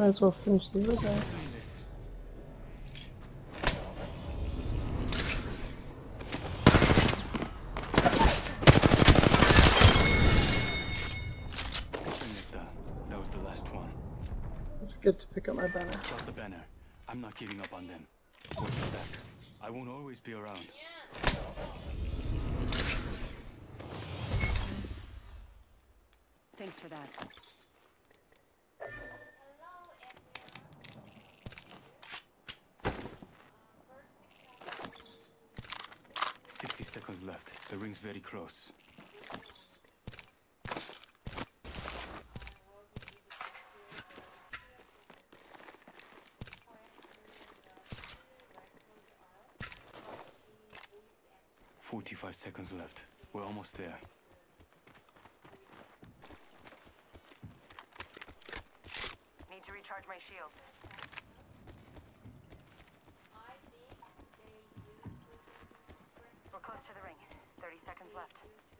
Might as well finish the other guy. That was the last one. Don't forget to pick up my banner. Got the banner. I'm not giving up on them. Watch your back. I won't always be around. Thanks for that. 60 seconds left. The ring's very close. "45 seconds left. We're almost there." Need to recharge my shields. We're close to the ring. 30 seconds left.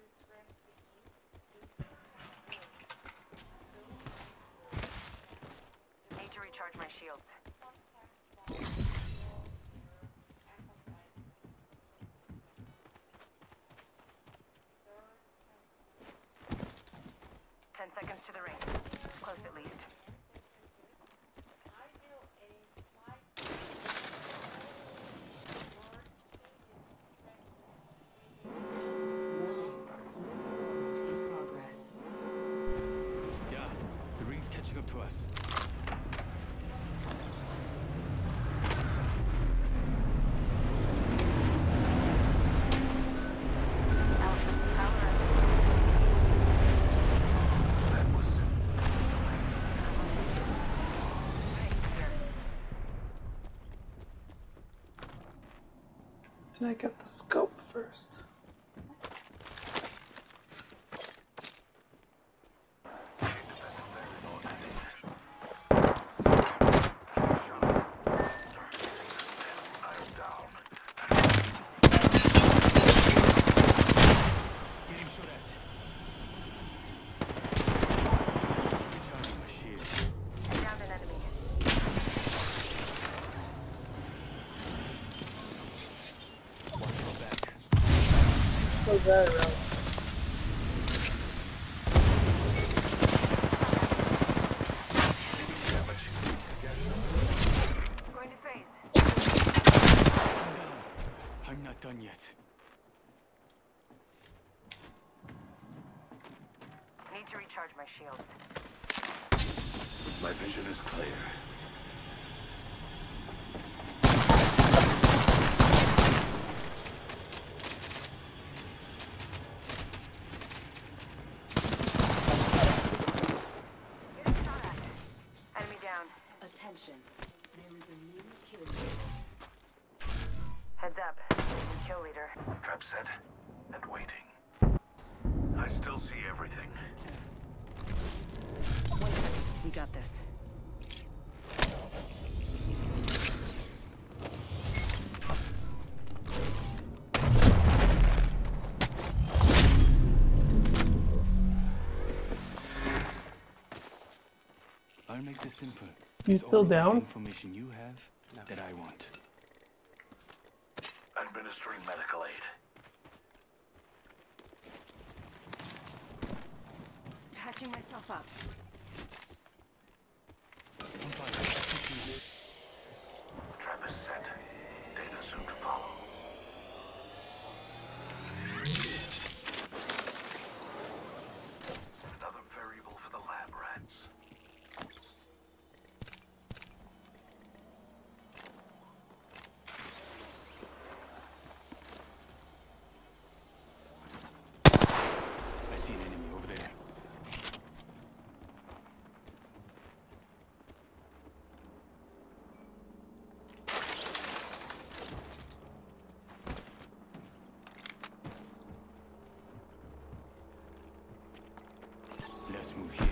Need to recharge my shields. Seconds to the ring. Close at least. In progress. Yeah, the ring's catching up to us. Can I get the scope first? Close that around. Going to phase. I'm not done yet. Need to recharge my shields. My vision is clear. Attention. There is a new kill leader. Heads up. Kill leader. Trap set and waiting. I still see everything. We got this. I'll make this simple. You It's still only the down? information you have that I want. Administering medical aid. Patching myself up. Trap is set. Data soon to follow. Another variable for the lab rats. I see an enemy over there. Let's move here.